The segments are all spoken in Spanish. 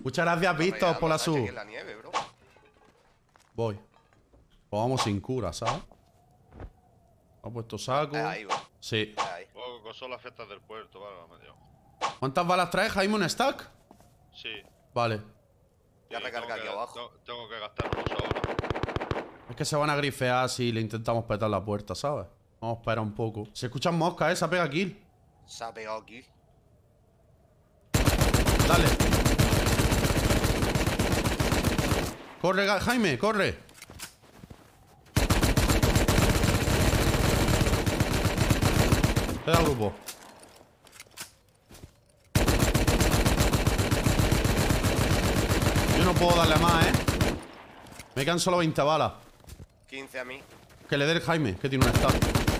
Muchas gracias, Víctor, por la sub. En la nieve, bro. Voy. Pues vamos sin cura, ¿sabes? Ha puesto saco. Ahí, bro. Sí. Ahí. Oh, son las fiestas del puerto, vale, me dio. ¿Cuántas balas traes, Jaime? ¿Un stack? Sí. Vale. Ya recarga aquí abajo. Tengo que gastar mucho ahora. Es que se van a grifear si le intentamos petar la puerta, ¿sabes? Vamos a esperar un poco. Se escuchan moscas, ¿eh? Se ha pegado kill. Se ha pegado aquí. Dale. Corre, Jaime, corre. Te da grupo. Yo no puedo darle más, ¿eh? Me quedan solo 20 balas. 15 a mí. Que le dé el Jaime, que tiene un stack.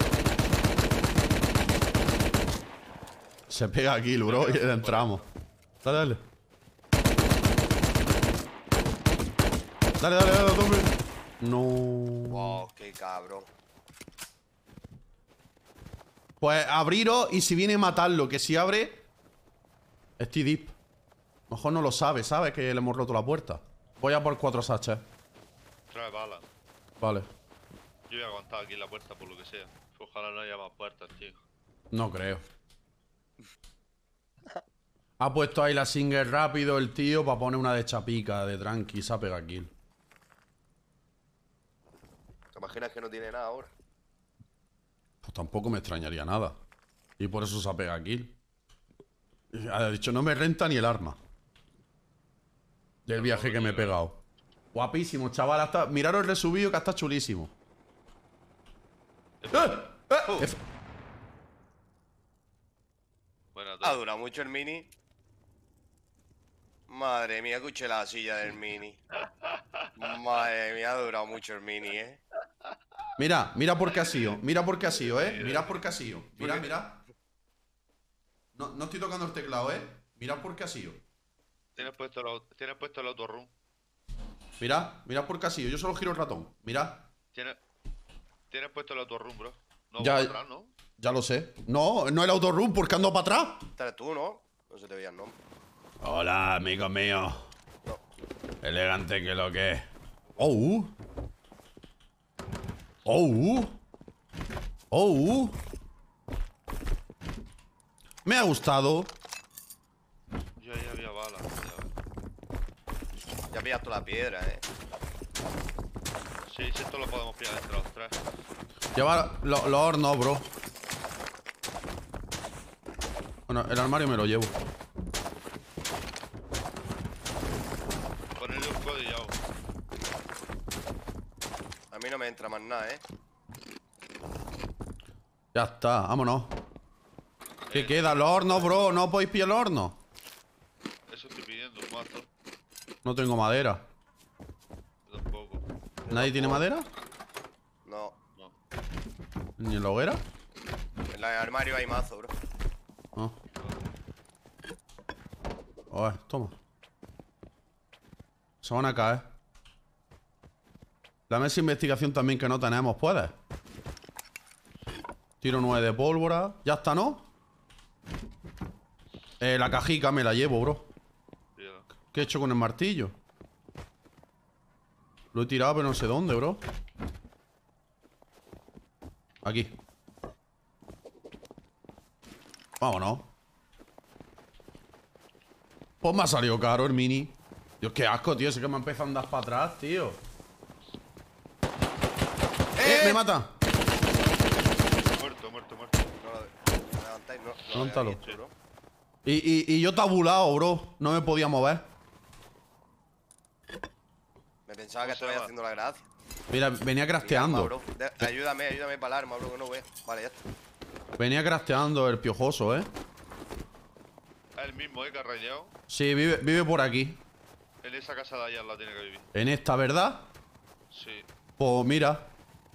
Se pega aquí, bro, y entramos. Dale, dale. Dale, dale, dale, tope. No. Wow, qué cabrón. Pues abriros y si viene matarlo, que si abre. Estoy deep. Mejor no lo sabe, ¿sabes? Que le hemos roto la puerta. Voy a por 4 sachets. Trae balas. Vale. Yo voy a aguantar aquí la puerta por lo que sea. Ojalá no haya más puertas, tío. No creo. Ha puesto ahí la single rápido el tío para poner una de chapica, de tranqui, se ha pegado kill. ¿Te imaginas que no tiene nada ahora? Pues tampoco me extrañaría nada. Y por eso se ha pegado kill. Ha dicho, no me renta ni el arma. Del viaje que me he pegado. Guapísimo, chaval. Hasta... Miraros el resubido que está chulísimo. Buena, Ha durado mucho el mini. Madre mía, escuché la silla del mini. Madre mía, ha durado mucho el mini, ¿eh? Mira, mira por qué ha sido. Mira por qué ha sido, ¿eh? Mira por qué ha sido. Mira, mira. No, no estoy tocando el teclado, ¿eh? Mira por qué ha sido. Tienes puesto el autorun. Mira, mira por qué ha sido. Yo solo giro el ratón. Mira. Tienes puesto el autorun, bro. No, Ya- va para atrás, ¿no? Ya lo sé. No, no el autorun porque ando para atrás. Estás tú, ¿no? No se te veía el nombre. Hola, amigo mío. No. Elegante que lo que es. Oh. Oh. Oh. Me ha gustado. Yo ahí había balas. Ya pillas toda la piedra, ¿eh? Sí, si esto lo podemos pillar entre los tres. Lleva los hornos, bro. Bueno, el armario me lo llevo. Ponerle un codillado. A mí no me entra más nada, ¿eh? Ya está, vámonos. ¿Qué queda? Los hornos, bro. ¿No podéis pillar los hornos? Eso estoy pidiendo, un mazo. No tengo madera. Yo tampoco. ¿Nadie tiene madera? No. No. ¿Ni en la hoguera? En el armario hay mazo, bro. Ah. Oh, toma. Se van a caer. La mesa de investigación también que no tenemos, ¿puedes? Tiro 9 de pólvora. Ya está, ¿no? La cajica me la llevo, bro. Pídela. ¿Qué he hecho con el martillo? Lo he tirado, pero no sé dónde, bro. Aquí. Vámonos. Pues me ha salido caro el mini. Dios, qué asco, tío. Ese que me ha empezado a andar para atrás, tío. ¡Me mata! Muerto. No lo levantáis, no. Lo Levántalo. había visto, bro. Y yo tabulado, bro. No me podía mover. Me pensaba que estabas haciendo la gracia. Mira, venía Mi arma, crafteando. bro. Ayúdame para el arma, bro, que no veo. Vale, ya está. Venía crafteando el piojoso, ¿eh? Es el mismo, que ha rayado. Sí, vive por aquí. En esa casa de allá la tiene que vivir. En esta, ¿verdad? Sí. Pues mira.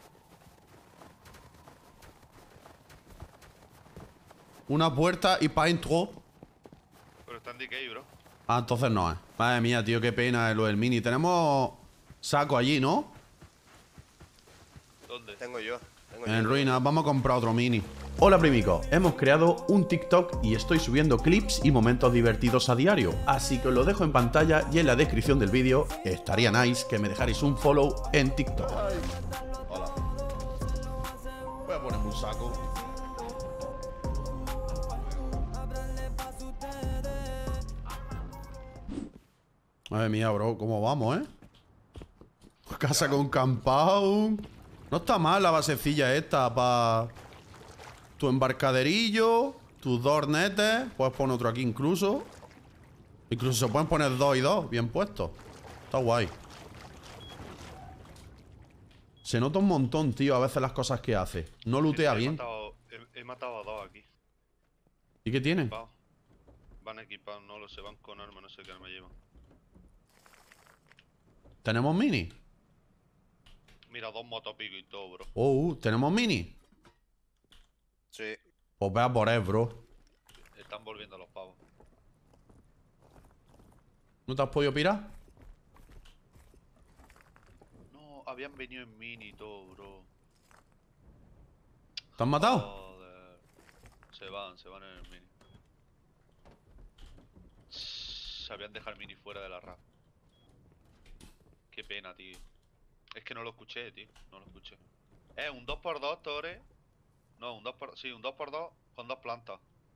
Una puerta y pa' dentro. Pero está en DK, bro. Ah, entonces no es. Madre mía, tío, qué pena lo del mini. Tenemos saco allí, ¿no? ¿Dónde? Tengo yo Tengo En yo. ruinas, vamos a comprar otro mini. Hola primicos, hemos creado un TikTok y estoy subiendo clips y momentos divertidos a diario, así que os lo dejo en pantalla y en la descripción del vídeo. Estaría nice que me dejarais un follow en TikTok. Hola. Voy a ponerme un saco. Madre mía, bro, ¿cómo vamos, Casa con compound. No está mal la basecilla esta para tu embarcaderillo, tus dos netes. Puedes poner otro aquí incluso. Incluso se pueden poner 2 y 2, bien puestos. Está guay. Se nota un montón, tío, a veces las cosas que hace. No lootea bien. He matado a 2 aquí. ¿Y qué tiene? Equipados. Van equipados, no lo sé, van con armas, no sé qué arma llevan. ¿Tenemos mini? Mira, 2 motopico y todo, bro. ¿tenemos mini? Sí. Pues ve a por él, bro. Están volviendo los pavos. ¿No te has podido pirar? No, habían venido en mini y todo, bro. ¿Te han matado? Joder. Se van en el mini. Sabían dejar mini fuera de la RAP. Qué pena, tío. Es que no lo escuché, tío. No lo escuché. Un 2x2, Tore. No, un 2x... Sí, un 2x2 con 2 plantas.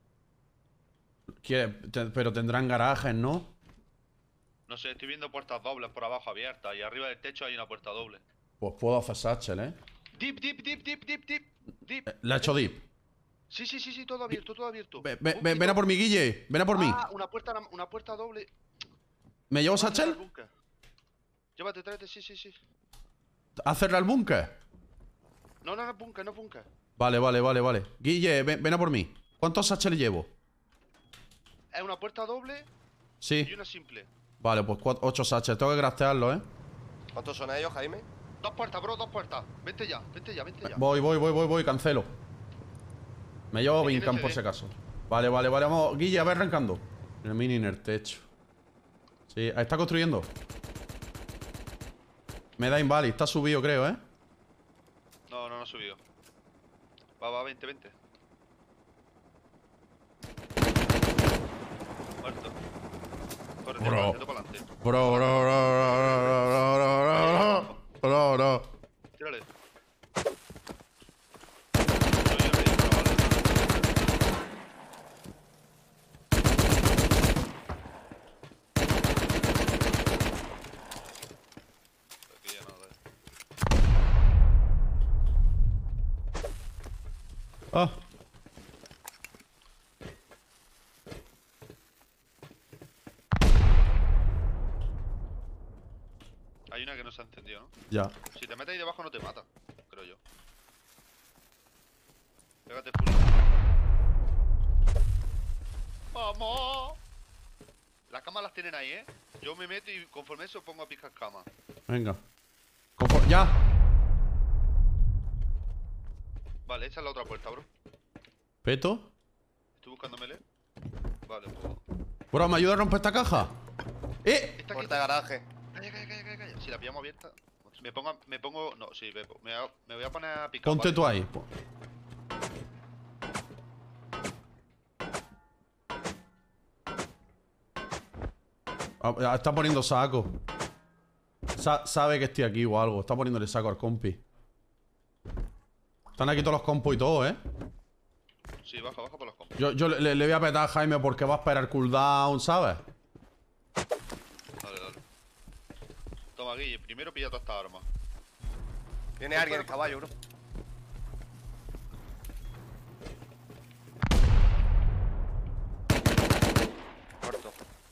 Pero tendrán garajes, ¿no? No sé, estoy viendo puertas dobles por abajo abiertas. Y arriba del techo hay una puerta doble. Pues puedo hacer satchel, Dip. Le ha hecho dip. Sí, todo abierto, todo abierto. Ven a por mí, Guille. Ven a por mí. Una puerta doble. ¿Me llevo Vamos a cerrar el satchel? búnker. Llévate, tráete, sí. ¿A cerrar el búnker? No, no es búnker, no es búnker. Vale. Guille, ven a por mí. ¿Cuántos satchel llevo? Es una puerta doble Sí. y una simple. Vale, pues 8 satchel. Tengo que craftearlo, ¿Cuántos son ellos, Jaime? 2 puertas, bro, 2 puertas. Vente ya. Voy, cancelo. Me llevo ¿Qué Vincan tienes, por si acaso. Vale, vamos. Guille, a ver arrancando. El mini en el techo. Sí, está construyendo. Me da invalid, está subido, creo, No ha subido. Va, vente. Muerto. Corre, Bro. para adelante. Bro. Tírale. Soy el rey, pero vale. Aquí ya nada. Ah. Hay una que no se ha encendido, ¿no? Ya. Si te metes ahí debajo no te mata, creo yo. Pégate full. ¡Vamos! Las camas las tienen ahí, ¿eh? Yo me meto y conforme eso pongo a picar camas. Venga. Ya. Vale, esa es la otra puerta, bro. ¿Peto? Estoy buscando melee. Vale, pues... Bro, ¿me ayuda a romper esta caja? Está aquí. Puerta de garaje. Calla. Si la pillamos abierta... Me pongo... No, sí, me voy a poner a picar. Ponte ¿vale? tú ahí. Está poniendo saco. Sabe que estoy aquí o algo. Está poniéndole saco al compi. Están aquí todos los compos y todo, Sí, baja por los compos. Yo le voy a petar a Jaime porque va a esperar cooldown, ¿sabes? Dale. Toma, Guille, primero pilla toda esta arma. Viene alguien, el caballo, bro. Muerto.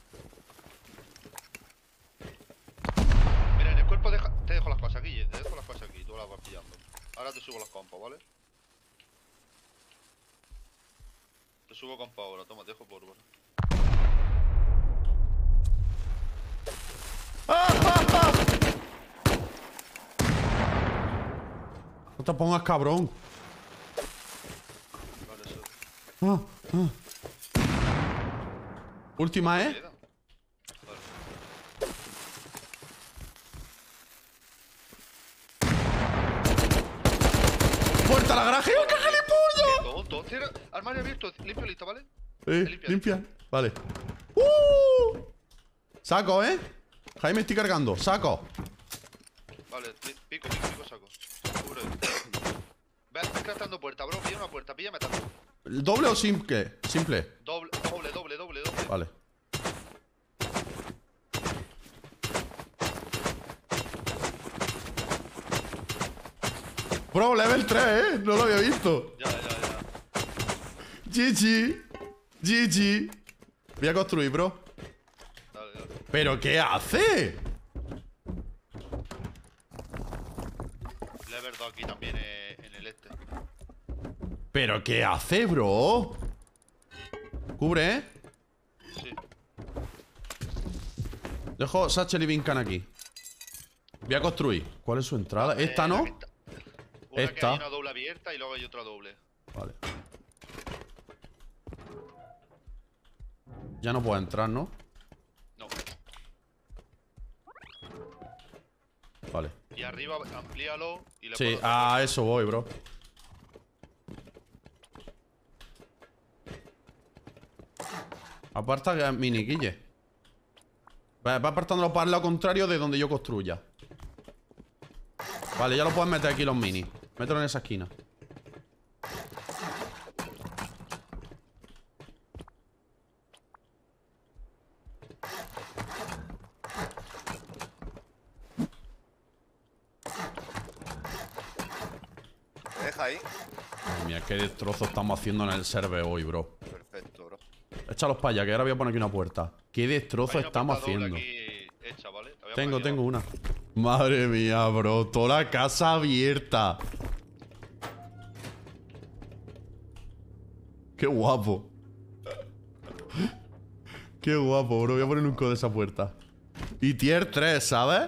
Mira, en el cuerpo te dejo las cosas, Guille. Te dejo las cosas aquí, tú las vas pillando. Ahora te subo los compos, ¿vale? Te subo compos ahora, toma, te dejo por bueno. No te pongas cabrón. Vale, eso. Última, Queda. Vale. ¡Puerta! puerta garaje! ¡Oh, qué gilipollas! ¡Qué tonto! Cierra, armario abierto, limpio, listo, ¿vale? Limpia. Vale. Saco, ¿eh? Jaime, estoy cargando. Saco. Vale, pico, saco. Cubre. Ve descartando puerta, bro. Pilla una puerta, píllame tanto. ¿Doble o simple? Simple. Doble. Vale. Bro, level 3, ¿eh? No lo había visto. Ya. GG. Voy a construir, bro. Dale. ¿Pero qué hace? Level 2 aquí también en el este. ¿Pero qué hace, bro? Cubre, ¿eh? Sí. Dejo Satchel y Vincan aquí. Voy a construir. ¿Cuál es su entrada? Esta, ¿no? Una Esta. que hay una doble abierta y luego hay otra doble. Vale. Ya no puedo entrar, ¿no? No. Vale. Y arriba amplíalo y le Sí, puedo hacer a eso voy, bro. Aparta que mini, Guille. Va apartándolo para el lado contrario de donde yo construya. Vale, ya lo puedes meter aquí los minis. Mételo en esa esquina. ¿Me deja ahí? Madre mía, qué destrozo estamos haciendo en el server hoy, bro. Perfecto, bro. Échalos para allá, que ahora voy a poner aquí una puerta. Qué destrozo Hay una estamos puerta doble haciendo. aquí hecha, ¿vale? La voy a poner aquí Tengo abajo. una. Madre mía, bro. Toda la casa abierta. Qué guapo. Qué guapo, bro. Voy a poner un codo de esa puerta. Y tier 3, ¿sabes?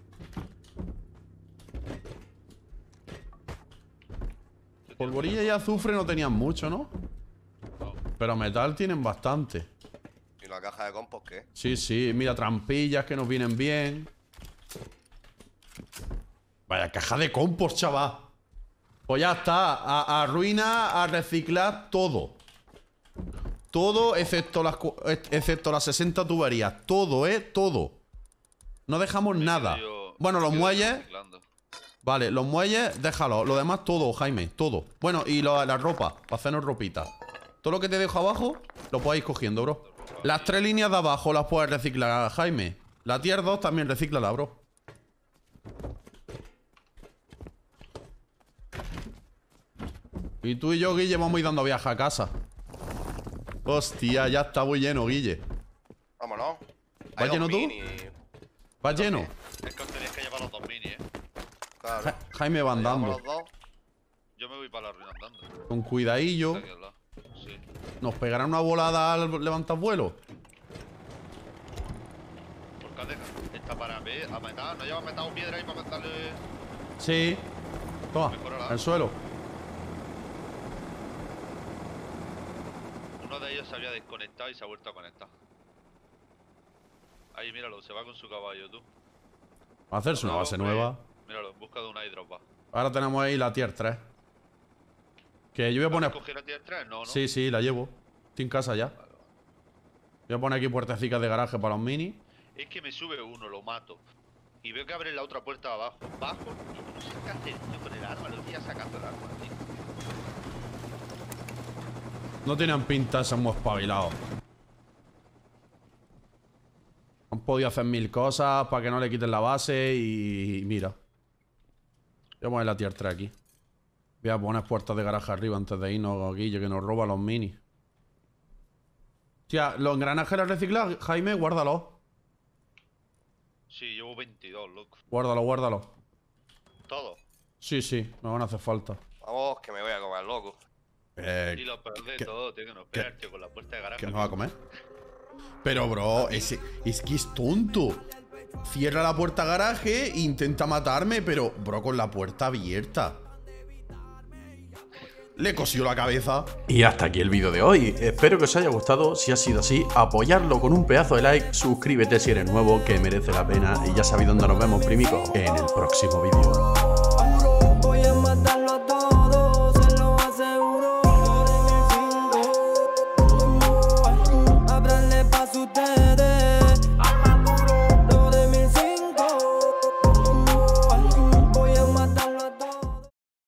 Polvorilla y azufre no tenían mucho, ¿no? Pero metal tienen bastante. ¿Y la caja de compost qué? Sí. Mira, trampillas que nos vienen bien. Vaya caja de compost, chaval. Pues ya está. A ruina, a reciclar todo. Todo excepto las 60 tuberías. Todo, todo. No dejamos nada. Bueno, los muelles. Vale, los muelles, déjalo. Lo demás, todo, Jaime, todo. Bueno, y la ropa, para hacernos ropita. Todo lo que te dejo abajo, lo podéis cogiendo, bro. Las 3 líneas de abajo las puedes reciclar, Jaime. La tier 2 también recíclala, bro. Y tú y yo, Guille, vamos a ir dando viaje a casa. Hostia, ya está muy lleno, Guille. Vámonos. ¿Vas lleno tú? ¿Vas lleno? Es que os tenéis que llevar los dos minis, Claro. Jaime va andando. Los dos. Yo me voy para la ruina andando. Con cuidadillo. Aquí al lado. Sí. ¿Nos pegarán una volada al levantar vuelo? Por cadena. Está para ver, a meter. ¿No llevas metado piedra ahí para meterle? Sí. Toma, Mejorala. al suelo. Uno de ellos se había desconectado y se ha vuelto a conectar. Ahí, míralo, se va con su caballo, tú. Va a hacerse una base nueva. Míralo, en busca de una hidropa. Ahora tenemos ahí la tier 3. Que yo voy a poner... ¿Coger la tier 3? No, no. Sí, la llevo. Estoy en casa ya. Voy a poner aquí puertecicas de garaje para los minis. Es que me sube uno, lo mato. Y veo que abre la otra puerta de abajo. Bajo y no sé qué hacer, tío, con el arma. Lo voy sacando el arma, tío. No tenían pinta, somos espabilados. Han podido hacer 1000 cosas para que no le quiten la base y mira. Voy a poner la tier 3 aquí. Voy a poner puertas de garaje arriba antes de irnos, Guille, que nos roba los minis. Tía, los engranajes los reciclados, Jaime, guárdalos. Sí, llevo 22, loco. Guárdalo. Todo. Sí, me van a hacer falta. Vamos, que me voy a comer, loco. Y lo peor de ¿qué? todo, tío, que nos espera, tío, con la puerta de garaje. ¿Qué me va a comer? Pero, bro, es que es tonto. Cierra la puerta garaje e intenta matarme, pero, bro, con la puerta abierta. Le cosió la cabeza. Y hasta aquí el vídeo de hoy. Espero que os haya gustado. Si ha sido así, apoyarlo con un pedazo de like. Suscríbete si eres nuevo, que merece la pena. Y ya sabéis dónde nos vemos, primico, en el próximo vídeo.